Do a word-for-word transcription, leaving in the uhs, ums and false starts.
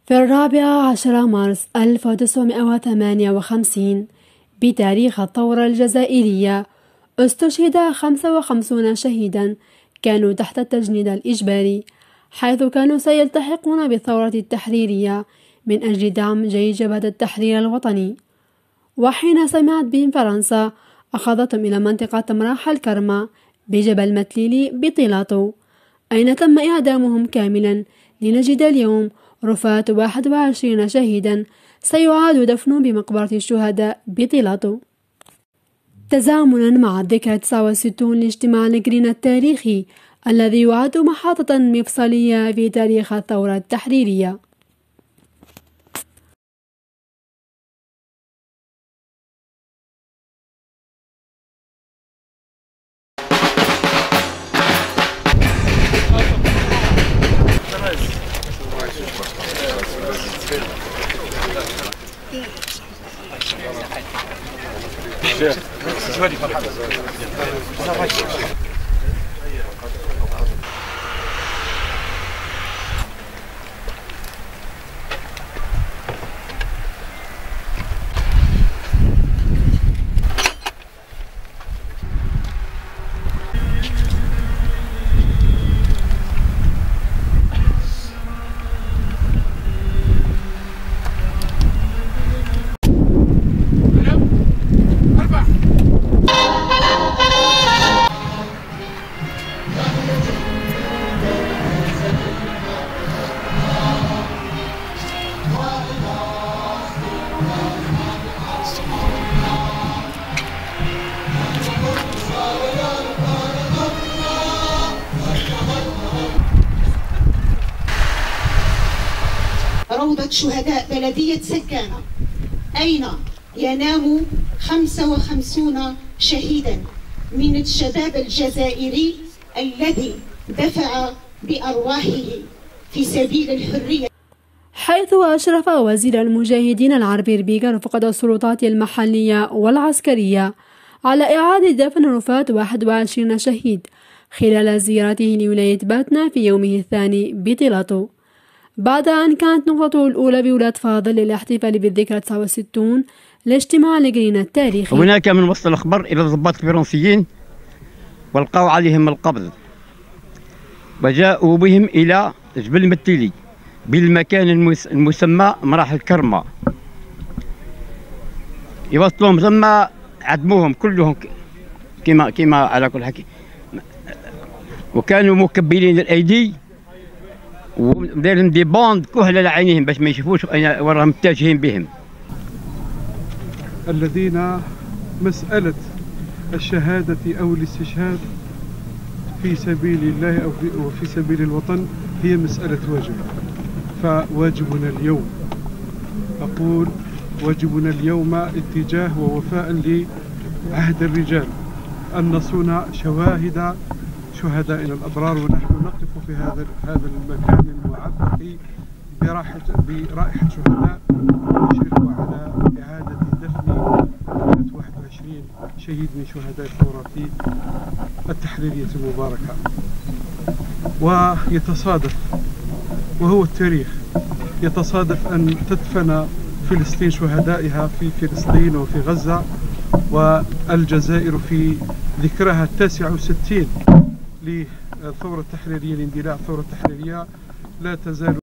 في الرابع عشر مارس ألف وتسعمائة وثمانية وخمسين بتاريخ الثورة الجزائرية استشهد خمسة وخمسين شهيدا كانوا تحت التجنيد الإجباري، حيث كانوا سيلتحقون بالثورة التحريرية من أجل دعم جيش جبهة التحرير الوطني. وحين سمعت بهم فرنسا أخذتهم إلى منطقة مراح الكرمة بجبل متليلي بطيلاطو، أين تم إعدامهم كاملا، لنجد اليوم رفات واحد وعشرين شهيدا سيعاد دفنهم بمقبرة الشهداء بطيلاطو. تزامنا مع الذكرى تسعة وستين لاجتماع نجرين التاريخي الذي يعد محطة مفصلية في تاريخ الثورة التحريرية. روضة شهداء بلدية سكانة، أين ينام خمسة وخمسون شهيدا من الشباب الجزائري الذي دفع بأرواحه في سبيل الحرية. حيث أشرف وزير المجاهدين العربي بيغا رفقة السلطات المحلية والعسكرية على إعادة دفن رفات واحد وعشرين شهيد خلال زيارته لولاية باتنا في يومه الثاني بطيلاطو، بعد أن كانت نقطته الأولى بولاد فاضل للاحتفال بالذكرى تسعة وستين لاجتماع نجرين التاريخي. هناك من وصل الأخبار إلى الضباط الفرنسيين والقوا عليهم القبض، وجاءوا بهم إلى جبل متيلي بالمكان المسمى مراح الكرمة. يوصلهم ثم عدموهم كلهم كما كما على كل حكي، وكانوا مكبلين الأيدي ودايرين دي باند كهله لعينيهم باش ما يشوفوش وراهم متجهين بهم. الذين مسألة الشهادة أو الاستشهاد في سبيل الله أو في سبيل الوطن هي مسألة واجب، فواجبنا اليوم، أقول واجبنا اليوم اتجاه ووفاء لعهد الرجال أن نصون شواهد شهدائنا الأبرار، ونحن نقف في هذا هذا المكان المعبق برائحة برائحة شهداء نشرف على إعادة دفن واحد وعشرين شهيد من شهداء الثورة التحريرية المباركة. ويتصادف، وهو التاريخ، يتصادف أن تدفن فلسطين شهدائها في فلسطين وفي غزة، والجزائر في ذكرها التاسع والستين للثورة التحريرية، لاندلاع الثورة التحريرية، لا تزال